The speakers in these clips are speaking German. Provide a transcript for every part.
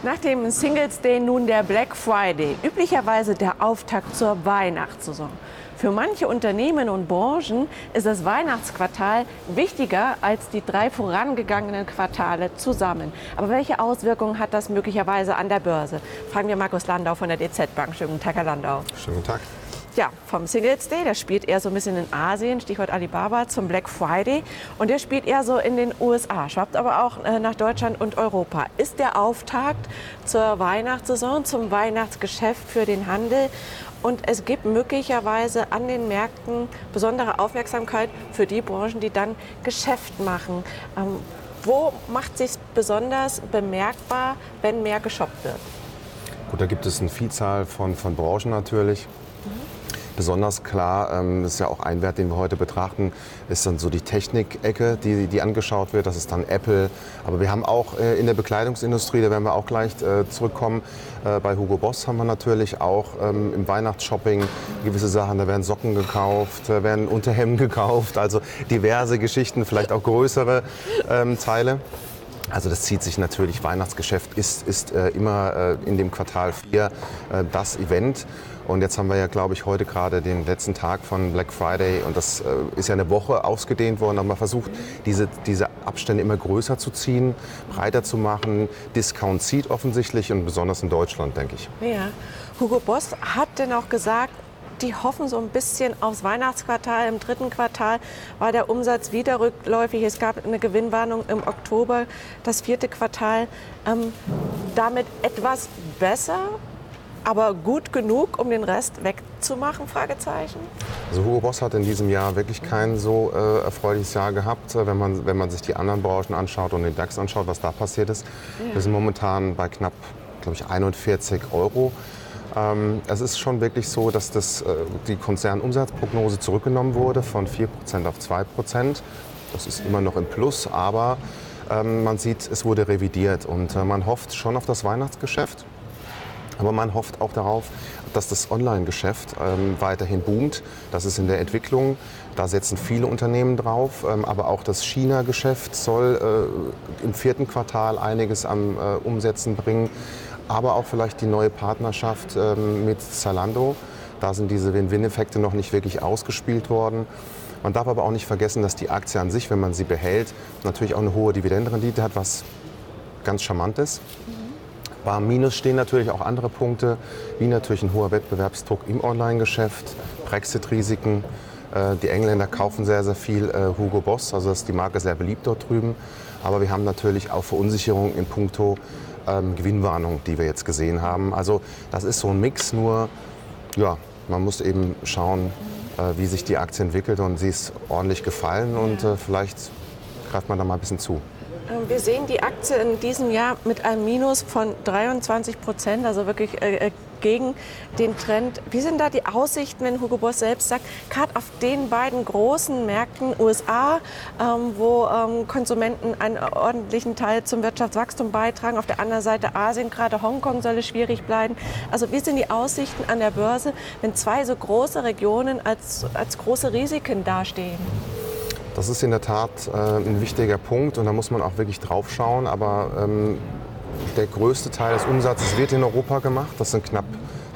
Nach dem Singles Day nun der Black Friday, üblicherweise der Auftakt zur Weihnachtssaison. Für manche Unternehmen und Branchen ist das Weihnachtsquartal wichtiger als die 3 vorangegangenen Quartale zusammen. Aber welche Auswirkungen hat das möglicherweise an der Börse? Fragen wir Markus Landau von der DZ Bank. Schönen guten Tag, Herr Landau. Schönen guten Tag. Ja, vom Singles Day, der spielt eher so ein bisschen in Asien, Stichwort Alibaba, zum Black Friday. Und der spielt eher so in den USA, schwappt aber auch nach Deutschland und Europa. Ist der Auftakt zur Weihnachtssaison, zum Weihnachtsgeschäft für den Handel. Und es gibt möglicherweise an den Märkten besondere Aufmerksamkeit für die Branchen, die dann Geschäft machen. Wo macht es sich besonders bemerkbar, wenn mehr geshoppt wird? Gut, da gibt es eine Vielzahl von Branchen natürlich. Besonders klar, das ist ja auch ein Wert, den wir heute betrachten, ist dann so die Technik-Ecke, die angeschaut wird. Das ist dann Apple. Aber wir haben auch in der Bekleidungsindustrie, da werden wir auch gleich zurückkommen, bei Hugo Boss haben wir natürlich auch im Weihnachtsshopping gewisse Sachen. Da werden Socken gekauft, da werden Unterhemden gekauft, also diverse Geschichten, vielleicht auch größere Teile. Also das zieht sich natürlich, Weihnachtsgeschäft ist immer in dem Quartal 4 das Event. Und jetzt haben wir ja, glaube ich, heute gerade den letzten Tag von Black Friday und das ist ja eine Woche ausgedehnt worden. Aber man versucht, diese Abstände immer größer zu ziehen, breiter zu machen. Discount zieht offensichtlich und besonders in Deutschland, denke ich. Ja, Hugo Boss hat denn auch gesagt, die hoffen so ein bisschen aufs Weihnachtsquartal. Im 3. Quartal war der Umsatz wieder rückläufig. Es gab eine Gewinnwarnung im Oktober, das 4. Quartal. Damit etwas besser, aber gut genug, um den Rest wegzumachen? Fragezeichen. Also Hugo Boss hat in diesem Jahr wirklich kein so erfreuliches Jahr gehabt, wenn man sich die anderen Branchen anschaut und den DAX anschaut, was da passiert ist. Ja. Wir sind momentan bei knapp, glaube ich, 41 Euro. Es ist schon wirklich so, dass die Konzernumsatzprognose zurückgenommen wurde von 4% auf 2%. Das ist immer noch im Plus, aber man sieht, es wurde revidiert und man hofft schon auf das Weihnachtsgeschäft. Aber man hofft auch darauf, dass das Online-Geschäft weiterhin boomt. Das ist in der Entwicklung. Da setzen viele Unternehmen drauf. Aber auch das China-Geschäft soll im 4. Quartal einiges an Umsätzen bringen. Aber auch vielleicht die neue Partnerschaft mit Zalando. Da sind diese Win-Win-Effekte noch nicht wirklich ausgespielt worden. Man darf aber auch nicht vergessen, dass die Aktie an sich, wenn man sie behält, natürlich auch eine hohe Dividendenrendite hat, was ganz charmant ist. Beim Minus stehen natürlich auch andere Punkte, wie natürlich ein hoher Wettbewerbsdruck im Online-Geschäft, Brexit-Risiken. Die Engländer kaufen sehr, sehr viel Hugo Boss, also ist die Marke sehr beliebt dort drüben. Aber wir haben natürlich auch Verunsicherung in puncto Gewinnwarnung, die wir jetzt gesehen haben. Also das ist so ein Mix, nur ja, man muss eben schauen, wie sich die Aktie entwickelt und sie ist ordentlich gefallen und vielleicht greift man da mal ein bisschen zu. Wir sehen die Aktie in diesem Jahr mit einem Minus von 23%, also wirklich gegen den Trend. Wie sind da die Aussichten, wenn Hugo Boss selbst sagt, gerade auf den beiden großen Märkten, USA, wo Konsumenten einen ordentlichen Teil zum Wirtschaftswachstum beitragen, auf der anderen Seite Asien, gerade Hongkong soll es schwierig bleiben. Also wie sind die Aussichten an der Börse, wenn 2 so große Regionen als große Risiken dastehen? Das ist in der Tat ein wichtiger Punkt und da muss man auch wirklich drauf schauen. Aber der größte Teil des Umsatzes wird in Europa gemacht. Das sind knapp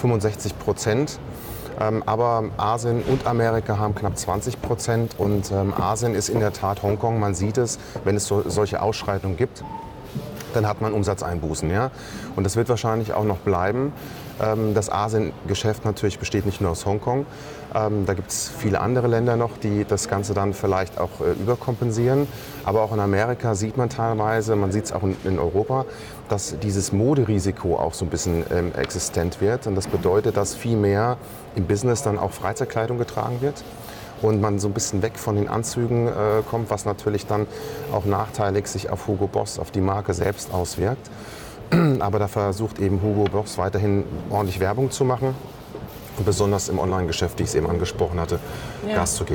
65%. Aber Asien und Amerika haben knapp 20%. Und Asien ist in der Tat Hongkong. Man sieht es, wenn es solche Ausschreitungen gibt, dann hat man Umsatzeinbußen. Ja? Und das wird wahrscheinlich auch noch bleiben. Das Asien-Geschäft natürlich besteht nicht nur aus Hongkong. Da gibt es viele andere Länder noch, die das Ganze dann vielleicht auch überkompensieren. Aber auch in Amerika sieht man teilweise, man sieht es auch in Europa, dass dieses Moderisiko auch so ein bisschen existent wird. Und das bedeutet, dass viel mehr im Business dann auch Freizeitkleidung getragen wird. Und man so ein bisschen weg von den Anzügen kommt, was natürlich dann auch nachteilig sich auf Hugo Boss, auf die Marke selbst auswirkt. Aber da versucht eben Hugo Boss weiterhin ordentlich Werbung zu machen und besonders im Online-Geschäft, wie ich es eben angesprochen hatte, Gas zu geben.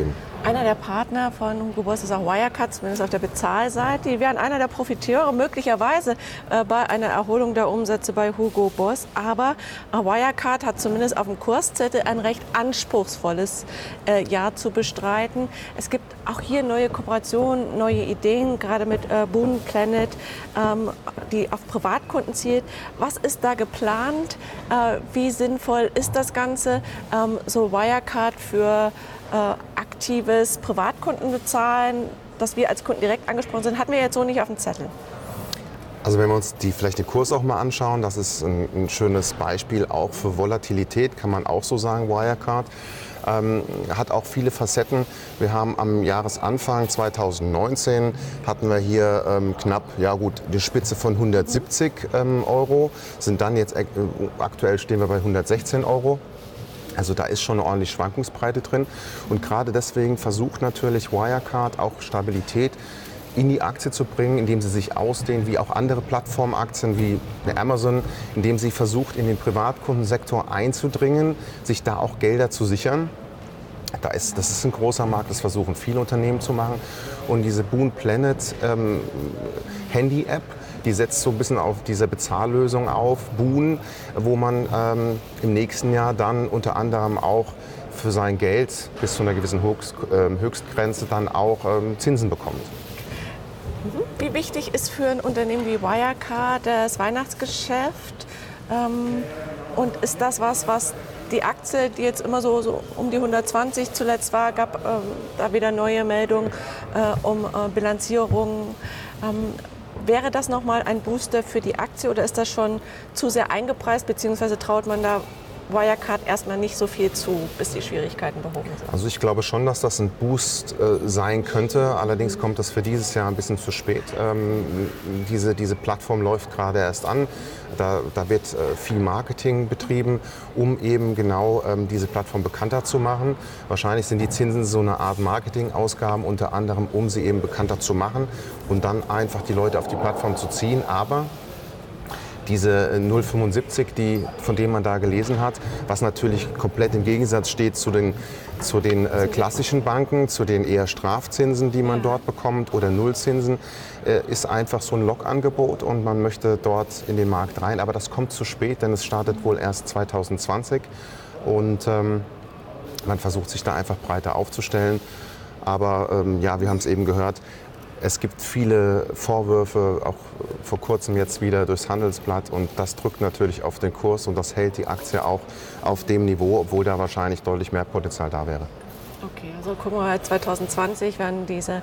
Einer der Partner von Hugo Boss ist auch Wirecard, zumindest auf der Bezahlseite. Die wären einer der Profiteure möglicherweise bei einer Erholung der Umsätze bei Hugo Boss. Aber Wirecard hat zumindest auf dem Kurszettel ein recht anspruchsvolles Jahr zu bestreiten. Es gibt auch hier neue Kooperationen, neue Ideen, gerade mit Boon Planet, die auf Privatkunden zielt. Was ist da geplant? Wie sinnvoll ist das Ganze? So Wirecard für aktives Privatkundenbezahlen, dass wir als Kunden direkt angesprochen sind, hatten wir jetzt so nicht auf dem Zettel. Also wenn wir uns vielleicht den Kurs auch mal anschauen, das ist ein schönes Beispiel auch für Volatilität, kann man auch so sagen, Wirecard. Hat auch viele Facetten. Wir haben am Jahresanfang 2019 hatten wir hier knapp, ja gut, die Spitze von 170 Euro, sind dann jetzt aktuell stehen wir bei 116 Euro. Also da ist schon eine ordentliche Schwankungsbreite drin und gerade deswegen versucht natürlich Wirecard auch Stabilität in die Aktie zu bringen, indem sie sich ausdehnen wie auch andere Plattformaktien wie Amazon, indem sie versucht in den Privatkundensektor einzudringen, sich da auch Gelder zu sichern. Das ist ein großer Markt, das versuchen viele Unternehmen zu machen und diese Boon Planet Handy-App, die setzt so ein bisschen auf diese Bezahllösung auf, Boon, wo man im nächsten Jahr dann unter anderem auch für sein Geld bis zu einer gewissen Höchstgrenze dann auch Zinsen bekommt. Wie wichtig ist für ein Unternehmen wie Wirecard das Weihnachtsgeschäft? Und ist das was die Aktie, die jetzt immer so um die 120 zuletzt war, gab da wieder neue Meldungen um Bilanzierungen. Wäre das nochmal ein Booster für die Aktie oder ist das schon zu sehr eingepreist, beziehungsweise traut man da Wirecard erstmal nicht so viel zu, bis die Schwierigkeiten behoben sind? Also ich glaube schon, dass das ein Boost sein könnte. Allerdings kommt das für dieses Jahr ein bisschen zu spät. Diese Plattform läuft gerade erst an. Da wird viel Marketing betrieben, um eben genau diese Plattform bekannter zu machen. Wahrscheinlich sind die Zinsen so eine Art Marketingausgaben, unter anderem, um sie eben bekannter zu machen und dann einfach die Leute auf die Plattform zu ziehen. Aber diese 0,75, von denen man da gelesen hat, was natürlich komplett im Gegensatz steht zu den klassischen Banken, zu den eher Strafzinsen, die man dort bekommt oder Nullzinsen, ist einfach so ein Lockangebot und man möchte dort in den Markt rein. Aber das kommt zu spät, denn es startet wohl erst 2020 und man versucht sich da einfach breiter aufzustellen. Aber ja, wir haben es eben gehört, es gibt viele Vorwürfe, auch vor kurzem jetzt wieder durchs Handelsblatt und das drückt natürlich auf den Kurs und das hält die Aktie auch auf dem Niveau, obwohl da wahrscheinlich deutlich mehr Potenzial da wäre. Okay, also gucken wir mal, 2020 werden diese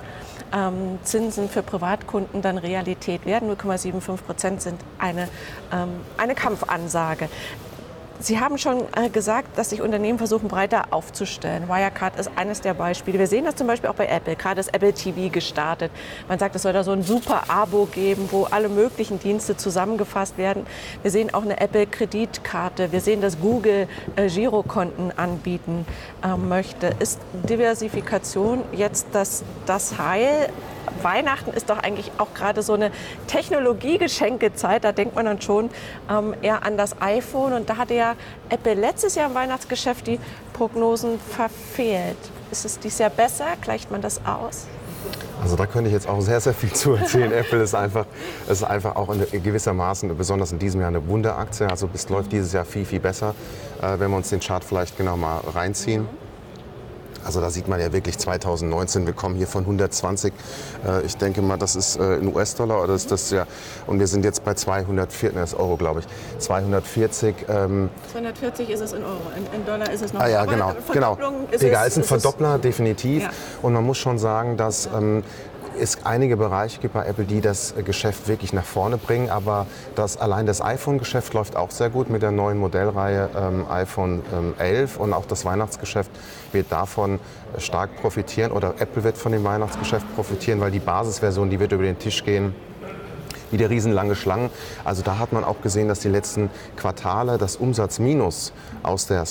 Zinsen für Privatkunden dann Realität werden. 0,75% sind eine Kampfansage. Sie haben schon gesagt, dass sich Unternehmen versuchen, breiter aufzustellen. Wirecard ist eines der Beispiele. Wir sehen das zum Beispiel auch bei Apple. Gerade das Apple TV gestartet. Man sagt, es soll da so ein super Abo geben, wo alle möglichen Dienste zusammengefasst werden. Wir sehen auch eine Apple-Kreditkarte. Wir sehen, dass Google Girokonten anbieten möchte. Ist Diversifikation jetzt das Heil? Weihnachten ist doch eigentlich auch gerade so eine Technologiegeschenkezeit. Da denkt man dann schon eher an das iPhone. Und da hatte ja Apple letztes Jahr im Weihnachtsgeschäft die Prognosen verfehlt. Ist es dieses Jahr besser? Gleicht man das aus? Also da könnte ich jetzt auch sehr, sehr viel zu erzählen. Apple ist einfach auch in gewissermaßen, besonders in diesem Jahr, eine Wunderaktie. Also es läuft dieses Jahr viel, viel besser, wenn wir uns den Chart vielleicht genau mal reinziehen. Also da sieht man ja wirklich 2019, wir kommen hier von 120, ich denke mal, das ist in US-Dollar oder ist das ja, und wir sind jetzt bei 240, das ist Euro, glaube ich, 240. 240 ist es in Euro, in Dollar ist es noch. Ah ja, genau. Egal, es ist ein Verdoppler, definitiv. Ja. Und man muss schon sagen, dass es einige Bereiche gibt bei Apple, die das Geschäft wirklich nach vorne bringen, aber allein das iPhone-Geschäft läuft auch sehr gut mit der neuen Modellreihe iPhone 11 und auch das Weihnachtsgeschäft wird davon stark profitieren oder Apple wird von dem Weihnachtsgeschäft profitieren, weil die Basisversion, die wird über den Tisch gehen. Wieder riesenlange Schlangen. Also da hat man auch gesehen, dass die letzten Quartale das Umsatzminus aus der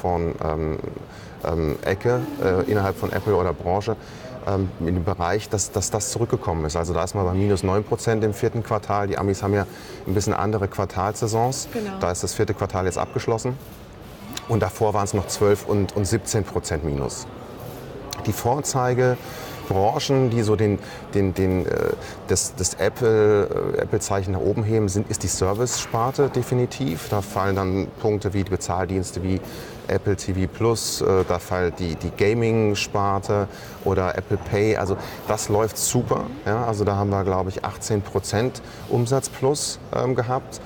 Smartphone-Ecke innerhalb von Apple oder Branche in dem Bereich, dass das zurückgekommen ist. Also da ist man bei minus 9% im vierten Quartal. Die Amis haben ja ein bisschen andere Quartalsaisons. Genau. Da ist das vierte Quartal jetzt abgeschlossen. Und davor waren es noch 12 und 17% Minus. Die Vorzeigebranchen, die so das Apple-Zeichen nach oben heben, ist die Service-Sparte definitiv. Da fallen dann Punkte wie die Bezahldienste wie Apple TV Plus, da fällt die Gaming-Sparte oder Apple Pay. Also das läuft super. Ja? Also da haben wir, glaube ich, 18% Umsatz plus gehabt.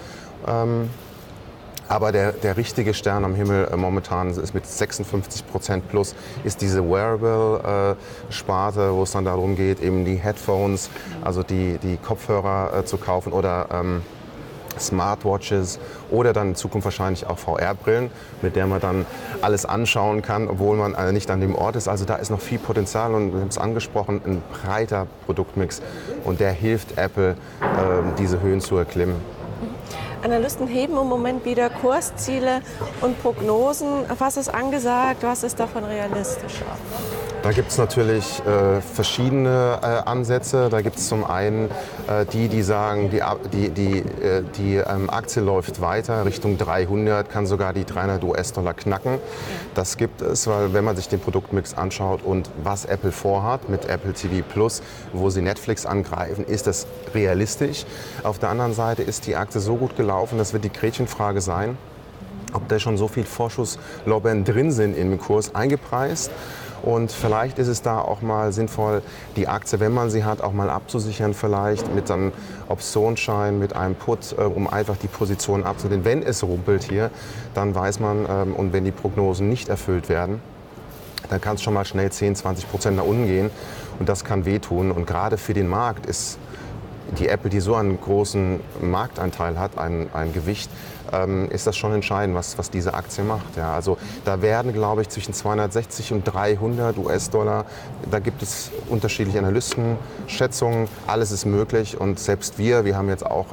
Aber der richtige Stern am Himmel momentan ist mit 56% plus, ist diese Wearable-Sparte, wo es dann darum geht, eben die Headphones, also die Kopfhörer zu kaufen oder Smartwatches oder dann in Zukunft wahrscheinlich auch VR-Brillen, mit der man dann alles anschauen kann, obwohl man nicht an dem Ort ist. Also da ist noch viel Potenzial und wir haben es angesprochen, ein breiter Produktmix und der hilft Apple, diese Höhen zu erklimmen. Analysten heben im Moment wieder Kursziele und Prognosen. Was ist angesagt? Was ist davon realistischer? Da gibt es natürlich verschiedene Ansätze. Da gibt es zum einen die sagen, die Aktie läuft weiter Richtung 300, kann sogar die 300 US-Dollar knacken. Das gibt es, weil wenn man sich den Produktmix anschaut und was Apple vorhat mit Apple TV Plus, wo sie Netflix angreifen, ist das realistisch. Auf der anderen Seite ist die Aktie so gut gelaufen, das wird die Gretchenfrage sein, ob da schon so viel Vorschusslorbeeren drin sind im Kurs eingepreist. Und vielleicht ist es da auch mal sinnvoll, die Aktie, wenn man sie hat, auch mal abzusichern, vielleicht mit einem Optionsschein, mit einem Put, um einfach die Position abzunehmen. Wenn es rumpelt hier, dann weiß man, und wenn die Prognosen nicht erfüllt werden, dann kann es schon mal schnell 10-20% nach unten gehen. Und das kann wehtun. Und gerade für den Markt ist die Apple, die so einen großen Marktanteil hat, ein Gewicht, ist das schon entscheidend, was diese Aktie macht. Ja, also da werden, glaube ich, zwischen 260 und 300 US-Dollar, da gibt es unterschiedliche Analystenschätzungen, alles ist möglich und selbst wir haben jetzt auch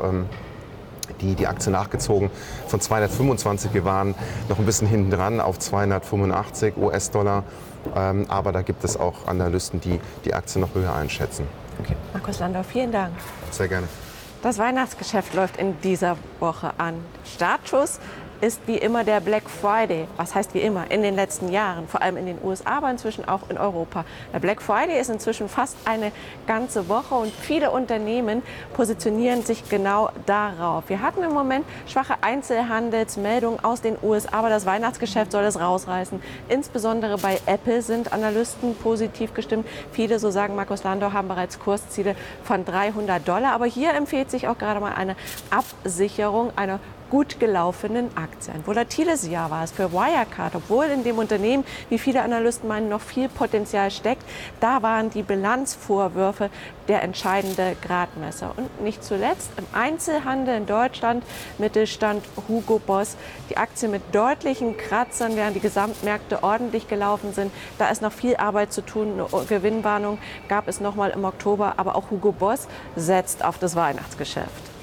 die Aktie nachgezogen von 225, wir waren noch ein bisschen hinten dran auf 285 US-Dollar, aber da gibt es auch Analysten, die die Aktie noch höher einschätzen. Okay. Markus Landau, vielen Dank. Sehr gerne. Das Weihnachtsgeschäft läuft in dieser Woche an. Startschuss ist wie immer der Black Friday. Was heißt wie immer? In den letzten Jahren, vor allem in den USA, aber inzwischen auch in Europa. Der Black Friday ist inzwischen fast eine ganze Woche und viele Unternehmen positionieren sich genau darauf. Wir hatten im Moment schwache Einzelhandelsmeldungen aus den USA, aber das Weihnachtsgeschäft soll es rausreißen. Insbesondere bei Apple sind Analysten positiv gestimmt. Viele, so sagen Markus Landau, haben bereits Kursziele von 300 $. Aber hier empfiehlt sich auch gerade mal eine Absicherung einer gut gelaufenen Aktie. Ein volatiles Jahr war es für Wirecard, obwohl in dem Unternehmen, wie viele Analysten meinen, noch viel Potenzial steckt. Da waren die Bilanzvorwürfe der entscheidende Gradmesser. Und nicht zuletzt im Einzelhandel in Deutschland, Mittelstand Hugo Boss, die Aktie mit deutlichen Kratzern, während die Gesamtmärkte ordentlich gelaufen sind. Da ist noch viel Arbeit zu tun. Eine Gewinnwarnung gab es noch mal im Oktober, aber auch Hugo Boss setzt auf das Weihnachtsgeschäft.